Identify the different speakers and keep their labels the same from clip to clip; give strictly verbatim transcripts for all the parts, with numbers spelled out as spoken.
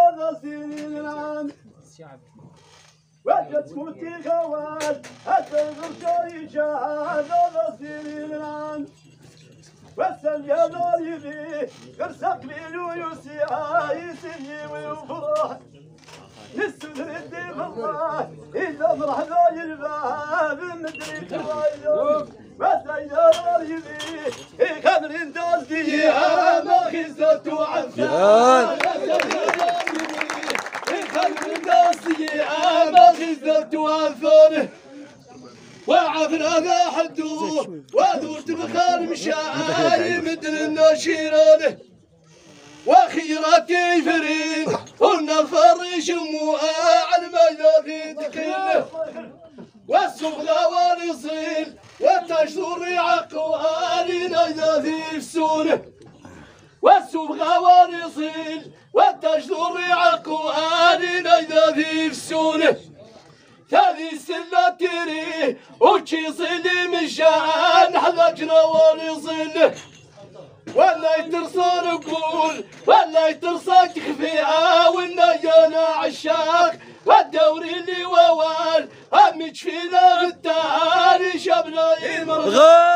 Speaker 1: غسيل وجدت كنتي خوال أتغر شاي شان غسيل وسل يا ضريبي غرسك ليلو يوسي عايسي ويفرح نسد ردي بالله إذا فرح ذا الباب مدري كوايو وسل يا ضريبي خبر دازدي يا ما خزت وعفان خبر دازدي يا ما خزت وعفان وعفنا ذا حدو وذورت بخار مشاي مدن الناشيران وخيراتي فرين قلنا الفرش على الميدان دخيل والسفلى واليصيل والتشطر عقوالنا إذا في سونه والسفلى واليصيل والتشطر عقوالنا إذا في سونه هذه السلة تري وشي صلي مشان حذقنا ونصل ولا يترصى نقول ولا يترصى تخفيها والنيانا عشاق والدوري اللي ووال همك فينا غداري شبنا يمرغ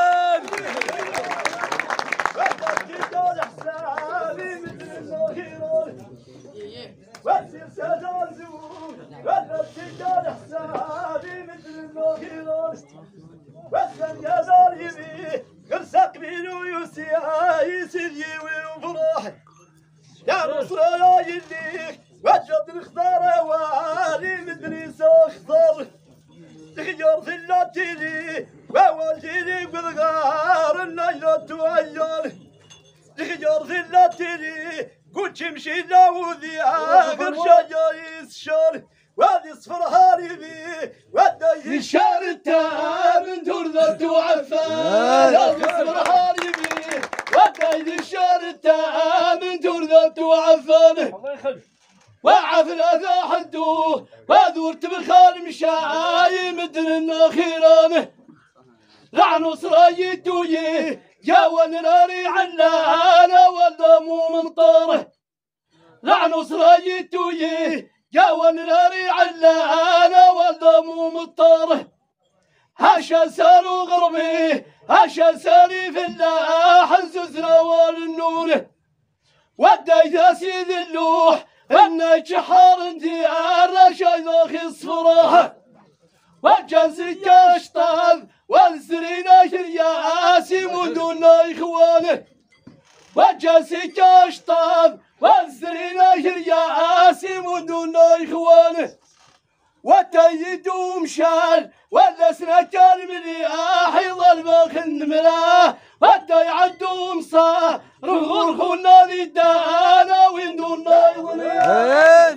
Speaker 1: وسير سادار زور ولا تجار حسابي مثل النخيل وسن يا ضريبي غرسك بينو يوسي يسيري ويفرح يا نصر يا يليك وجد الخضار والي مدري ساخضر تخير في اللاتيلي ووالجيلي بالغار النيلة توير تخير في اللاتيلي قلت امشي لوذي اخر شجايس شار وادي صفر هاربي ودي الشار التام دور ذات وعفان وادي صفر هاربي ودي الشار التام دور ذات وعفان وعفنا ذا حدو وذورت بخال مشاي مدن النخيران لعنو صراي توي يا ونراري علانا والدمو ممطره لعنو صراي توي يا ونراري علانا والدمو ممطره هاشا سالو غربي هاشا سالي في الله حززنا والنور وداي داسي ذلوح انك حار انتي الرشاي ذاخي الصفراحه وجنسي كاشطاب والسرينا ياسي مدونا إخوانه وجنسي كاشطاب والسرينا ياسي مدونا إخوانه وتيدو مشال ولا سنكال ملياح يظل باخن مراه ودا يعدو مصاه رغرخونا ذي دانا ويندونا يظلين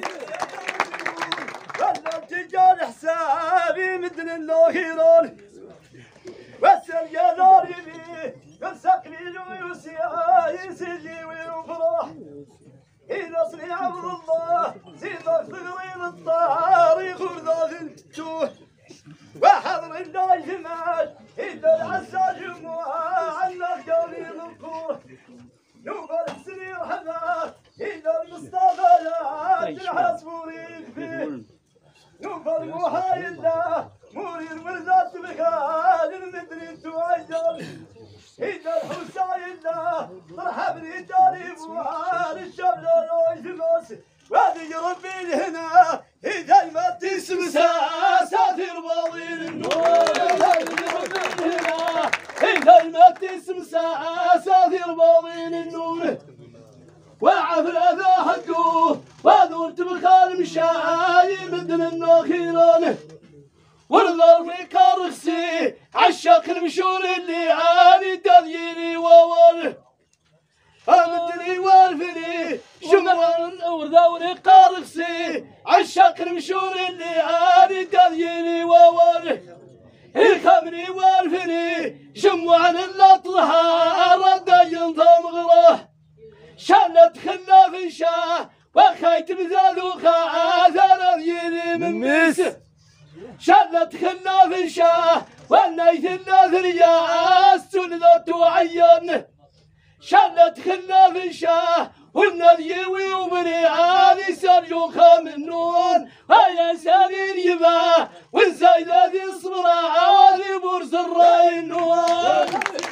Speaker 1: ولا تجار حسابي مدن النخيران وسل يا ضريبي غرسك ليلو يوسي يسلي ويفرح إذا صني عبد الله زيدك ثغرين الطارق ورذاذ التوه وحضر الله جمال إذا العسى جموع عنك قليل القوه نوبل السرير حذا إذا المصطفى لا تلحس مريد فيه نوبل محاي الله مرير ورزات بخال المدري تويل إذا الحساي الله مرحب لي داري بوهار الشبل يثمس وهذه ربي هنا إذا ما تسم ساثير باطين النور هنا إذا ما تسم ساثير باطين النور وعفل ذا حدوه وذورت بخال مشاي مدن النخيران والظرف كرخسي عشاق المشور اللي عاني تذييني ووره امدني والفني شمران وذوري كرخسي عشاق المشور اللي عاني تذييني ووره الخمري والفني شموعن الاطلها رد ينظم غراه شلت خلاف شاه وخيت بذاذو خاذر ذيني من ميسه شلت خلاف شاه والنيث الناثر ياس ذات عيان شلت خلاف شاه والنذيوي وبني عالي سرج
Speaker 2: الجوخة من نون هيا سامين يبا والزايد ذي الصبرة وذي برز الراي النوان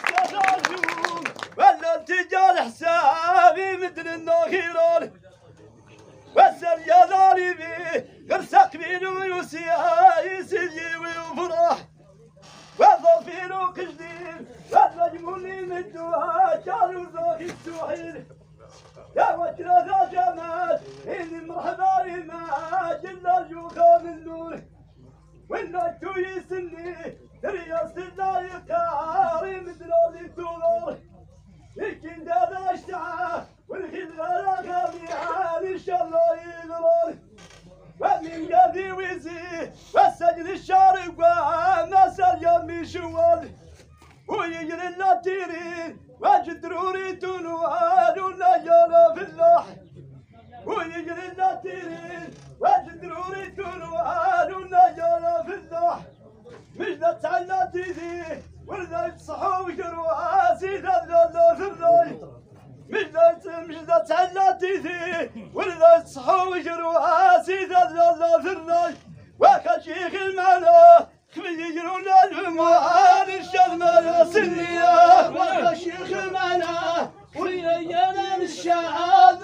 Speaker 1: ولا التجار حسابي مثل النخيرون وسل يا ظالمي غرسق بينو يوسيا يسلي ويفرح وظفير وقجدين والنجموني مدوها كانوا ذاك السوحيل يا وجه ذا جمال إني مرحبا لما جل الجوخة من نور والنجتو يسني رياس الله يقاري مثل اللي تغار لكن دادا اشتعى والخيل غلا غالي عالي ان شاء الله يغرر ومن قاضي ويزي والسجن الشارق وما سال يمي شوال ويجري اللاتيرين وجدروري تنوال ونيانا في اللح ويجري اللاتيرين وجدروري تنوال ونيانا في اللح مجدت على تيدي ولا يتصحوا ويجروا سيدا لا في الراي مجدت مجدت على تيدي ولا يتصحوا ويجروا سيدا لا في الراي وكشيخ المعنى يجرون الفموان الشمال سنيا
Speaker 2: وكشيخ المعنى وريانا الشعاب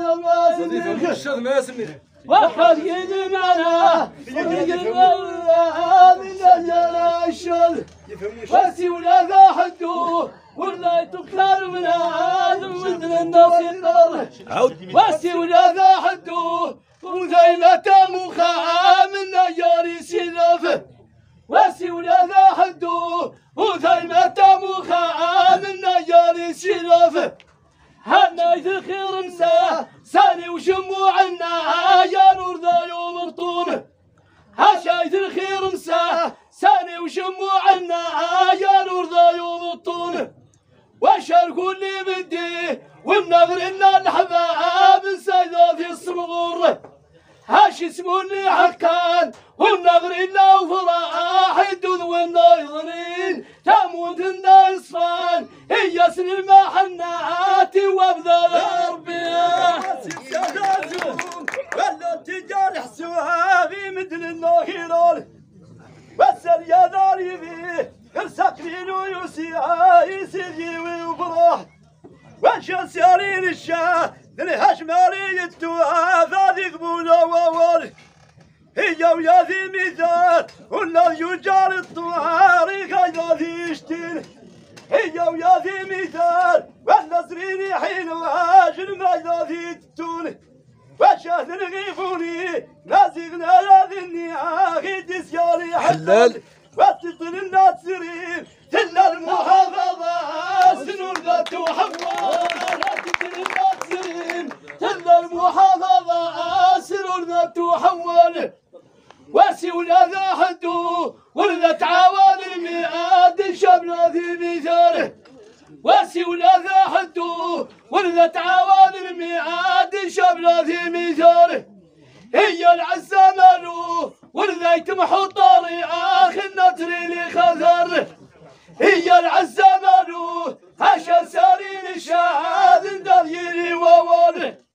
Speaker 2: النظام وقد يدمنا ويقرب من الشل واسي ولا ذا حدو ولا تكثر من هذا مثل النصير واسي ولا ذا حدو وزيمة مخا من نجار سلافه واسي ولا ذا حدو وزيمة مخا من نجار سلافه هنا يذخر مساه ساني وشموعنا يا نور ذا يوم بطونه هشايت الخير مساه ساني وشموعنا يا نور ذا يوم بطونه وشاركوا اللي بديه ومنغر إلا الحباب سيدا في الصمغور هاش اسمه اللي حكان ومنغر إلا وفراح الدود والنايضرين تموت النايصفان هي سن المحنات وابذل ربيع
Speaker 1: ولا التجار حسوابي مثل النخيرون وسل يا ظالمي غرسق بينو يوسيا يسلي ويفرح وانشا سيارين الشاه ذنها شمالي التوها ذي قبوله وور هي ويا ذي مثال ولا يجار الطوارق هيا ذي يشتين هي ويا ذي مثال ولا زريني حين واجل ما ذي تتون وشاهد الغيفوني لازقنا ذي النياغي ديسياري حلال وتطل الناس سرير تل المحافظة سنور ذات وحوال وتطل الناس سرير تل المحافظة سنور ذات وحوال واسي ولا ذا حدو ولا تعاون المئات شبنا ذي مثاله واسي ولا ذا حدو ولا تعاون المئات شبنا ذي مثاله هي العزة مالو ولا يتمحو طاري اخي النتري اللي خذر هي العزة مالو هشا سارين الشهاد دليلي وواله